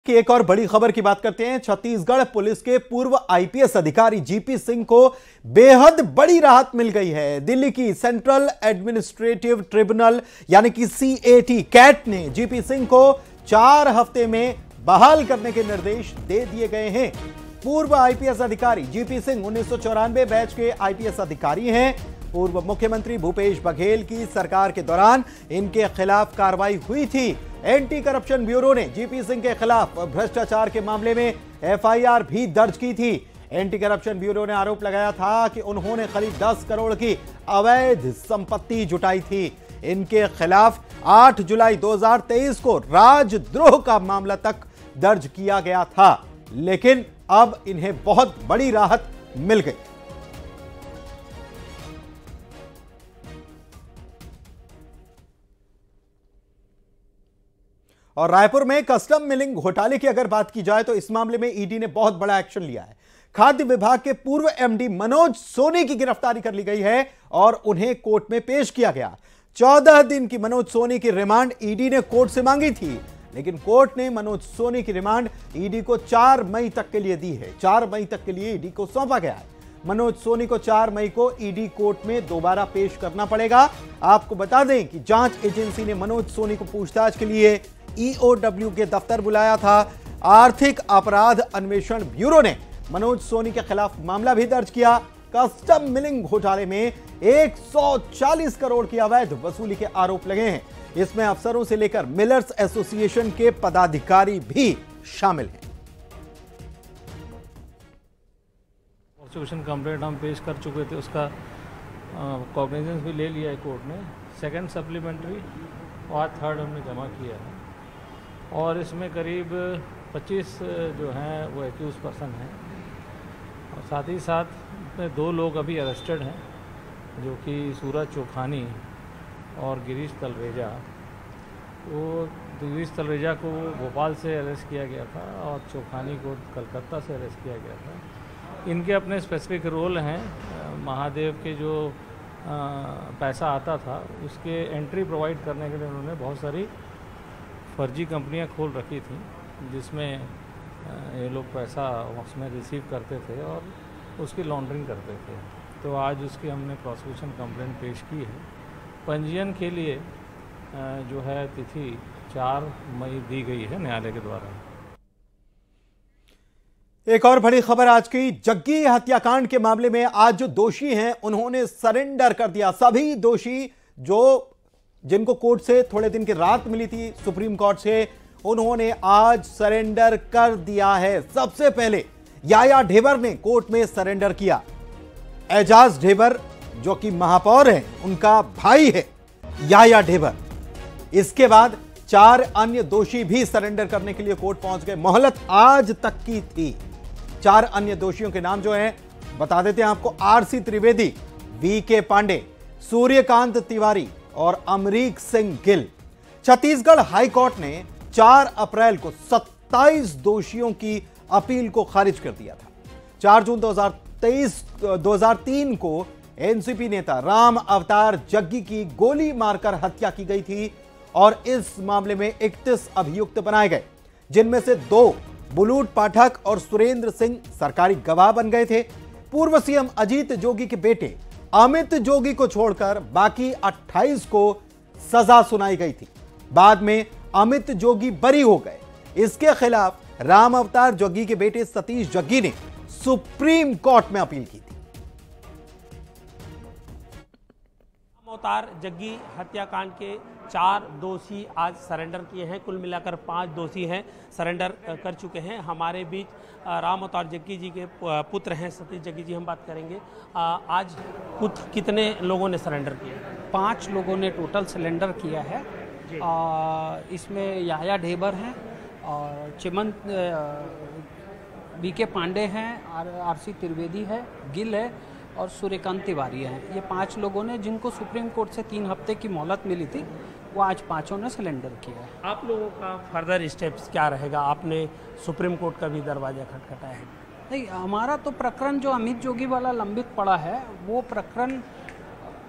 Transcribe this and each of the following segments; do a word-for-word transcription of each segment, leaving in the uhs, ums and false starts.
कि एक और बड़ी खबर की बात करते हैं। छत्तीसगढ़ पुलिस के पूर्व आईपीएस अधिकारी जीपी सिंह को बेहद बड़ी राहत मिल गई है। दिल्ली की सेंट्रल एडमिनिस्ट्रेटिव ट्रिब्यूनल यानी कि सीएटी कैट ने जीपी सिंह को चार हफ्ते में बहाल करने के निर्देश दे दिए गए हैं। पूर्व आईपीएस अधिकारी जीपी सिंह उन्नीस सौ चौरानवे बैच के आईपीएस अधिकारी हैं। पूर्व मुख्यमंत्री भूपेश बघेल की सरकार के दौरान इनके खिलाफ कार्रवाई हुई थी। एंटी करप्शन ब्यूरो ने जीपी सिंह के खिलाफ भ्रष्टाचार के मामले में एफआईआर भी दर्ज की थी। एंटी करप्शन ब्यूरो ने आरोप लगाया था कि उन्होंने करीब दस करोड़ की अवैध संपत्ति जुटाई थी। इनके खिलाफ आठ जुलाई दो हज़ार तेईस को राजद्रोह का मामला तक दर्ज किया गया था, लेकिन अब इन्हें बहुत बड़ी राहत मिल गई। और रायपुर में कस्टम मिलिंग घोटाले की अगर बात की जाए तो इस मामले में ईडी ने बहुत बड़ा एक्शन लिया है। खाद्य विभाग के पूर्व एमडी मनोज सोनी की गिरफ्तारी कर ली गई है और उन्हें कोर्ट में पेश किया गया। चौदह दिन की मनोज सोनी की रिमांड ईडी ने कोर्ट से मांगी थी, लेकिन कोर्ट ने मनोज सोनी की रिमांड ईडी को चार मई तक के लिए दी है। चार मई तक के लिए ईडी को सौंपा गया है। मनोज सोनी को चार मई को ईडी कोर्ट में दोबारा पेश करना पड़ेगा। आपको बता दें कि जांच एजेंसी ने मनोज सोनी को पूछताछ के लिए ईओडब्ल्यू के दफ्तर बुलाया था। आर्थिक अपराध अन्वेषण ब्यूरो ने मनोज सोनी के खिलाफ मामला भी दर्ज किया। कस्टम मिलिंग घोटाले में एक सौ चालीस करोड़ की अवैध वसूली के आरोप लगे हैं। इसमें अफसरों से लेकर मिलर्स एसोसिएशन के पदाधिकारी भी शामिल हैं। प्रोसिक्यूशन कंप्लेंट हम पेश कर चुके थे, उसका कॉग्निजेंस भी ले लिया है कोर्ट ने। सेकंड सप्लीमेंट्री और थर्ड हमने जमा किया है और इसमें करीब पच्चीस जो हैं वो एक्यूज पर्सन हैं और साथ ही साथ में दो लोग अभी अरेस्टेड हैं, जो कि सूरज चोखानी और गिरीश तलरेजा। वो गिरीश तलरेजा को भोपाल से अरेस्ट किया गया था और चोखानी को कलकत्ता से अरेस्ट किया गया था। इनके अपने स्पेसिफिक रोल हैं। महादेव के जो आ, पैसा आता था उसके एंट्री प्रोवाइड करने के लिए उन्होंने बहुत सारी फर्जी कंपनियां खोल रखी थी, जिसमें ये लोग पैसा उसमें रिसीव करते थे और उसकी लॉन्ड्रिंग करते थे। तो आज उसकी हमने प्रोसिक्यूशन कंप्लेंट पेश की है। पंजीयन के लिए जो है तिथि चार मई दी गई है न्यायालय के द्वारा। एक और बड़ी खबर आज की, जग्गी हत्याकांड के मामले में आज जो दोषी हैं उन्होंने सरेंडर कर दिया। सभी दोषी जो जिनको कोर्ट से थोड़े दिन की राहत मिली थी सुप्रीम कोर्ट से, उन्होंने आज सरेंडर कर दिया है। सबसे पहले याया ढेबर ने कोर्ट में सरेंडर किया। एजाज ढेबर जो कि महापौर है, उनका भाई है याया ढेबर। इसके बाद चार अन्य दोषी भी सरेंडर करने के लिए कोर्ट पहुंच गए। मोहलत आज तक की थी। चार अन्य दोषियों के नाम जो हैं बता देते हैं आपको। आरसी त्रिवेदी, वी के पांडे, सूर्यकांत तिवारी और अमरीक सिंह गिल। छत्तीसगढ़ हाईकोर्ट ने चार अप्रैल को सत्ताईस दोषियों की अपील को खारिज कर दिया था। चार जून दो हज़ार तेईस दो हज़ार तीन को एनसीपी नेता राम अवतार जग्गी की गोली मारकर हत्या की गई थी और इस मामले में इकतीस अभियुक्त बनाए गए, जिनमें से दो बुलूट पाठक और सुरेंद्र सिंह सरकारी गवाह बन गए थे। पूर्व सीएम अजीत जोगी के बेटे अमित जोगी को छोड़कर बाकी अट्ठाईस को सजा सुनाई गई थी। बाद में अमित जोगी बरी हो गए। इसके खिलाफ राम अवतार जोगी के बेटे सतीश जग्गी ने सुप्रीम कोर्ट में अपील की थी। राम अवतार जग्गी हत्याकांड के चार दोषी आज सरेंडर किए हैं। कुल मिलाकर पांच दोषी हैं सरेंडर कर चुके हैं। हमारे बीच राम अवतार जग्गी जी के पुत्र हैं सतीश जग्गी जी, हम बात करेंगे। आज कुछ कितने लोगों ने सरेंडर किया? पांच लोगों ने टोटल सरेंडर किया है। आ, इसमें याया ढेबर हैं और चिमन बी के पांडे हैं, आर आरसी त्रिवेदी है, गिल है और सूर्यकांत तिवारी हैं। ये पांच लोगों ने, जिनको सुप्रीम कोर्ट से तीन हफ्ते की मोहलत मिली थी, वो आज पांचों ने सरेंडर किया है। आप लोगों का फर्दर स्टेप्स क्या रहेगा? आपने सुप्रीम कोर्ट का भी दरवाजा खटखटाया है। नहीं, हमारा तो प्रकरण जो अमित जोगी वाला लंबित पड़ा है, वो प्रकरण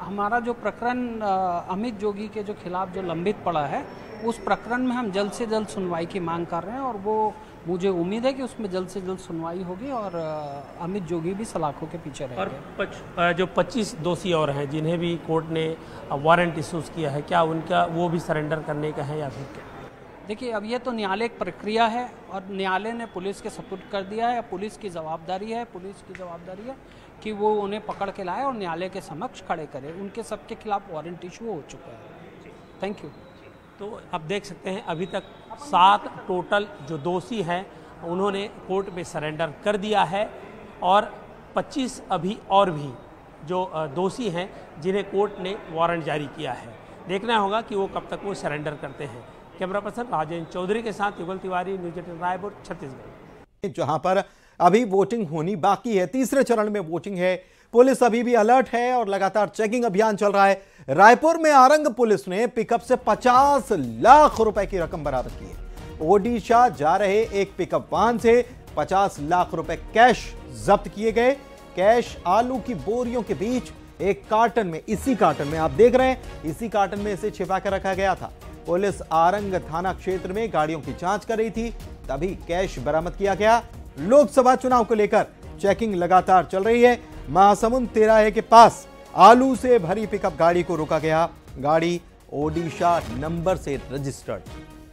हमारा जो प्रकरण अमित जोगी के जो खिलाफ जो लंबित पड़ा है, उस प्रकरण में हम जल्द से जल्द सुनवाई की मांग कर रहे हैं और वो मुझे उम्मीद है कि उसमें जल्द से जल्द सुनवाई होगी और अमित जोगी भी सलाखों के पीछे रहेंगे। और पच, जो पच्चीस दोषी और हैं जिन्हें भी कोर्ट ने वारंट इशूज़ किया है, क्या उनका वो भी सरेंडर करने का है या फिर क्या? देखिए, अब ये तो न्यायालयिक प्रक्रिया है और न्यायालय ने पुलिस के सपुर्द कर दिया है। पुलिस की जवाबदारी है पुलिस की जवाबदारी है कि वो उन्हें पकड़ के लाए और न्यायालय के समक्ष खड़े करे। उनके सबके खिलाफ वारंट इशू हो चुका है। Thank you. तो आप देख सकते हैं अभी तक सात टोटल जो दोषी हैं उन्होंने कोर्ट में सरेंडर कर दिया है और पच्चीस अभी और भी जो दोषी हैं जिन्हें कोर्ट ने वारंट जारी किया है। देखना होगा कि वो कब तक वो सरेंडर करते हैं। कैमरा पर्सन राजेंद्र चौधरी के साथ युगल तिवारी, न्यूज एटीन रायपुर, छत्तीसगढ़। जहां पर अभी वोटिंग होनी बाकी है, तीसरे चरण में वोटिंग है, पुलिस अभी भी अलर्ट है और लगातार चेकिंग अभियान चल रहा है। रायपुर में आरंग पुलिस ने पिकअप से पचास लाख रुपए की रकम बरामद की है। ओडिशा जा रहे एक पिकअप वाहन से पचास लाख रुपए कैश जब्त किए गए। कैश आलू की बोरियों के बीच एक कार्टन में, इसी कार्टन में आप देख रहे हैं, इसी कार्टन में इसे छिपा कर रखा गया था। पुलिस आरंग थाना क्षेत्र में गाड़ियों की जांच कर रही थी, तभी कैश बरामद किया गया। लोकसभा चुनाव को लेकर चेकिंग लगातार चल रही है। महासमुंद तिराहे के पास आलू से भरी पिकअप गाड़ी को रोका गया। गाड़ी ओडिशा नंबर से रजिस्टर्ड।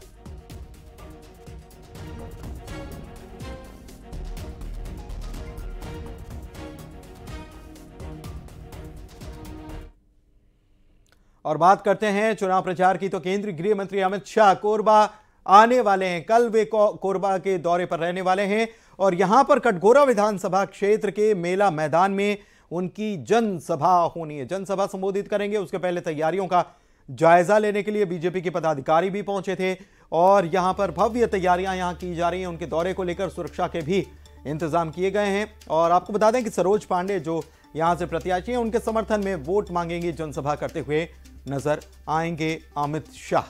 और बात करते हैं चुनाव प्रचार की, तो केंद्रीय गृह मंत्री अमित शाह कोरबा आने वाले हैं। कल वे कोरबा के दौरे पर रहने वाले हैं और यहां पर कटघोरा विधानसभा क्षेत्र के मेला मैदान में उनकी जनसभा होनी है। जनसभा संबोधित करेंगे। उसके पहले तैयारियों का जायजा लेने के लिए बीजेपी के पदाधिकारी भी पहुंचे थे और यहां पर भव्य तैयारियां यहां की जा रही हैं। उनके दौरे को लेकर सुरक्षा के भी इंतजाम किए गए हैं। और आपको बता दें कि सरोज पांडे जो यहां से प्रत्याशी हैं, उनके समर्थन में वोट मांगेंगे, जनसभा करते हुए नजर आएंगे अमित शाह।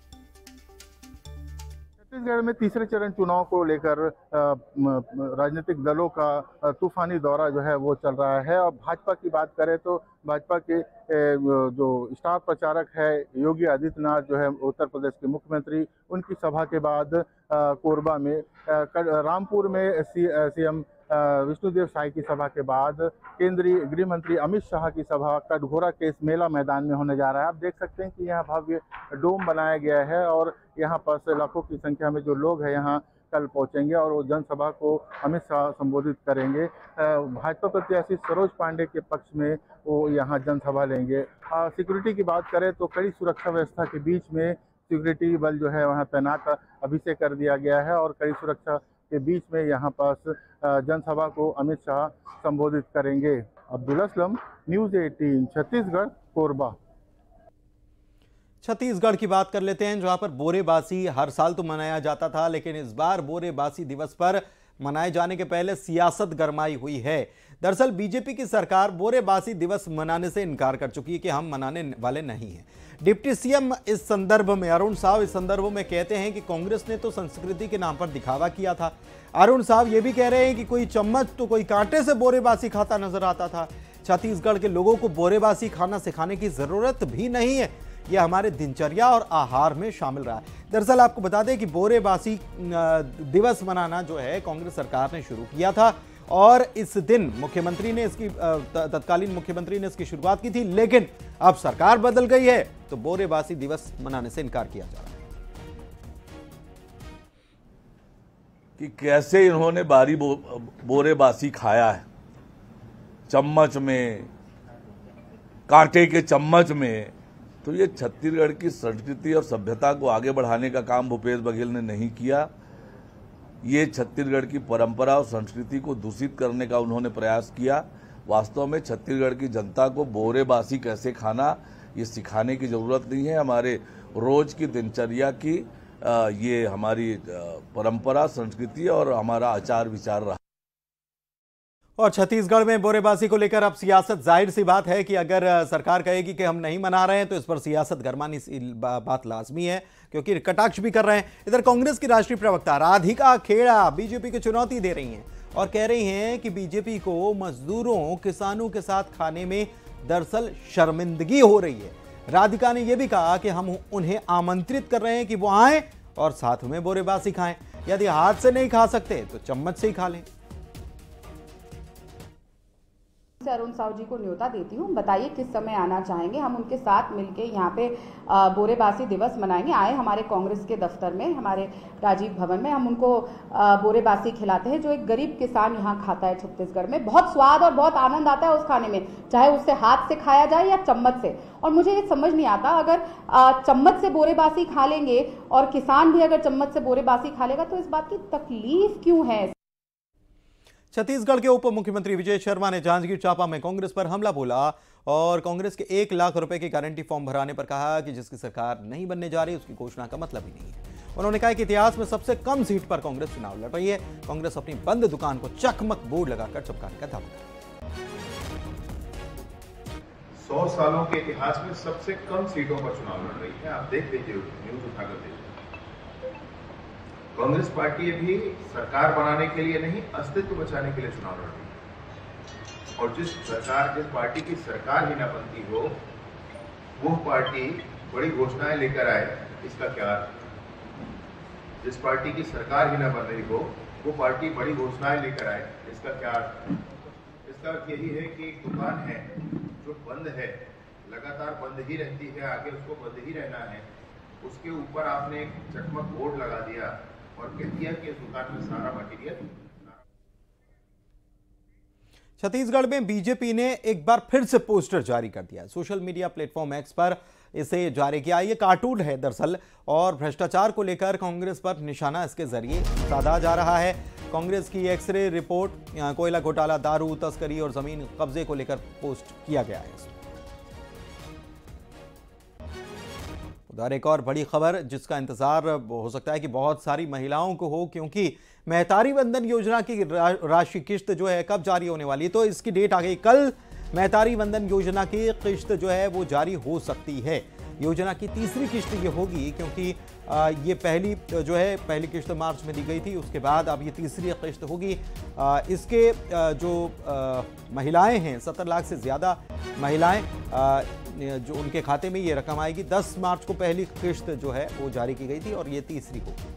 छत्तीसगढ़ में तीसरे चरण चुनाव को लेकर राजनीतिक दलों का तूफानी दौरा जो है वो चल रहा है। और भाजपा की बात करें तो भाजपा के जो स्टार प्रचारक है योगी आदित्यनाथ जो है उत्तर प्रदेश के मुख्यमंत्री, उनकी सभा के बाद कोरबा में, रामपुर में सीएम विष्णुदेव साय की सभा के बाद केंद्रीय गृह मंत्री अमित शाह की सभा कटघोरा के इस मेला मैदान में होने जा रहा है। आप देख सकते हैं कि यहाँ भव्य डोम बनाया गया है और यहाँ पर लाखों की संख्या में जो लोग हैं यहाँ कल पहुँचेंगे और वो जनसभा को अमित शाह संबोधित करेंगे। भाजपा प्रत्याशी सरोज पांडे के पक्ष में वो यहाँ जनसभा लेंगे। सिक्योरिटी की बात करें तो कड़ी सुरक्षा व्यवस्था के बीच में सिक्योरिटी बल जो है वहाँ तैनात अभी से कर दिया गया है और कड़ी सुरक्षा के बीच में यहाँ पास जनसभा को अमित शाह संबोधित करेंगे। अब्दुल असलम, न्यूज अठारह, छत्तीसगढ़, कोरबा। छत्तीसगढ़ की बात कर लेते हैं, जहां पर बोरेबासी हर साल तो मनाया जाता था, लेकिन इस बार बोरेबासी दिवस पर मनाए जाने के पहले सियासत गरमाई हुई है। दरअसल बीजेपी की सरकार बोरेबासी दिवस मनाने से इनकार कर चुकी है कि हम मनाने वाले नहीं हैं। डिप्टी सीएम इस संदर्भ में, अरुण साव इस संदर्भ में कहते हैं कि कांग्रेस ने तो संस्कृति के नाम पर दिखावा किया था। अरुण साव ये भी कह रहे हैं कि कोई चम्मच तो कोई कांटे से बोरेबासी खाता नजर आता था। छत्तीसगढ़ के लोगों को बोरेबासी खाना सिखाने की जरूरत भी नहीं है, यह हमारे दिनचर्या और आहार में शामिल रहा है। दरअसल आपको बता दें कि बोरेबासी दिवस मनाना जो है कांग्रेस सरकार ने शुरू किया था और इस दिन मुख्यमंत्री ने इसकी तत्कालीन मुख्यमंत्री ने इसकी शुरुआत की थी, लेकिन अब सरकार बदल गई है तो बोरेबासी दिवस मनाने से इनकार किया जा रहा है। कि कैसे इन्होंने बारी बो, बोरेबासी खाया है, चम्मच में, कांटे के चम्मच में। तो ये छत्तीसगढ़ की संस्कृति और सभ्यता को आगे बढ़ाने का काम भूपेश बघेल ने नहीं किया। ये छत्तीसगढ़ की परंपरा और संस्कृति को दूषित करने का उन्होंने प्रयास किया। वास्तव में छत्तीसगढ़ की जनता को बोरेबासी कैसे खाना ये सिखाने की जरूरत नहीं है। हमारे रोज की दिनचर्या की आ, ये हमारी परंपरा, संस्कृति और हमारा आचार विचार रहा। और छत्तीसगढ़ में बोरेबासी को लेकर अब सियासत, जाहिर सी बात है कि अगर सरकार कहेगी कि हम नहीं मना रहे हैं तो इस पर सियासत गरमानी बात लाजमी है, क्योंकि कटाक्ष भी कर रहे हैं। इधर कांग्रेस की राष्ट्रीय प्रवक्ता राधिका खेड़ा बीजेपी को चुनौती दे रही हैं और कह रही हैं कि बीजेपी को मजदूरों, किसानों के साथ खाने में दरअसल शर्मिंदगी हो रही है। राधिका ने यह भी कहा कि हम उन्हें आमंत्रित कर रहे हैं कि वो आएं और साथ में बोरेबासी खाएं। यदि हाथ से नहीं खा सकते तो चम्मच से ही खा लें। अरुण साहू जी को न्योता देती हूँ, बताइए किस समय आना चाहेंगे, हम उनके साथ मिलके यहाँ पे बोरेबासी दिवस मनाएंगे। आए हमारे कांग्रेस के दफ्तर में, हमारे राजीव भवन में, हम उनको बोरेबासी खिलाते हैं जो एक गरीब किसान यहाँ खाता है छत्तीसगढ़ में। बहुत स्वाद और बहुत आनंद आता है उस खाने में, चाहे उससे हाथ से खाया जाए या चम्मच से। और मुझे ये समझ नहीं आता, अगर चम्मच से बोरेबासी खा लेंगे और किसान भी अगर चम्मच से बोरेबासी खा लेगा तो इस बात की तकलीफ क्यों है। छत्तीसगढ़ के उप मुख्यमंत्री विजय शर्मा ने जांजगीर चांपा में कांग्रेस पर हमला बोला और कांग्रेस के एक लाख रुपए की गारंटी फॉर्म भराने पर कहा कि जिसकी सरकार नहीं बनने जा रही उसकी घोषणा का मतलब ही नहीं है। उन्होंने कहा कि इतिहास में सबसे कम सीट पर कांग्रेस चुनाव लड़ रही है। कांग्रेस अपनी बंद दुकान को चकमक बोर्ड लगाकर चमकाने का दावा किया। सौ सालों के इतिहास में सबसे कम सीटों पर चुनाव लड़ रही है। आप देख लीजिए, न्यूज उठाकर देखिए। कांग्रेस पार्टी भी सरकार बनाने के लिए नहीं, अस्तित्व बचाने के लिए चुनाव लड़ रही है। और जिस सरकार जिस पार्टी की सरकार ही ना बनती हो, वो पार्टी बड़ी घोषणाएं लेकर आए, इसका क्या अर्थ? जिस पार्टी की सरकार ही ना बन रही हो, वो पार्टी बड़ी घोषणाएं लेकर आए, इसका क्या अर्थ? इसका अर्थ यही है कि एक दुकान है जो बंद है, लगातार बंद ही रहती है, आगे उसको बंद ही रहना है, उसके ऊपर आपने एक चकमक बोर्ड लगा दिया और कह दिया कि इस दुकान में सारा मटेरियल। छत्तीसगढ़ में बीजेपी ने एक बार फिर से पोस्टर जारी कर दिया। सोशल मीडिया प्लेटफॉर्म एक्स पर इसे जारी किया। ये कार्टून है दरअसल और भ्रष्टाचार को लेकर कांग्रेस पर निशाना इसके जरिए साधा जा रहा है। कांग्रेस की एक्सरे रिपोर्ट, कोयला घोटाला, दारू तस्करी और जमीन कब्जे को लेकर पोस्ट किया गया है। उधर एक और बड़ी खबर जिसका इंतजार हो सकता है कि बहुत सारी महिलाओं को हो, क्योंकि महतारी वंदन योजना की राशि किश्त जो है कब जारी होने वाली है, तो इसकी डेट आ गई। कल महतारी वंदन योजना की किश्त जो है वो जारी हो सकती है। योजना की तीसरी किश्त ये होगी, क्योंकि ये पहली जो है पहली किश्त मार्च में दी गई थी, उसके बाद अब ये तीसरी किश्त होगी। इसके जो महिलाएं हैं, सत्तर लाख से ज़्यादा महिलाएं जो उनके खाते में ये रकम आएगी। दस मार्च को पहली किश्त जो है वो जारी की गई थी और ये तीसरी को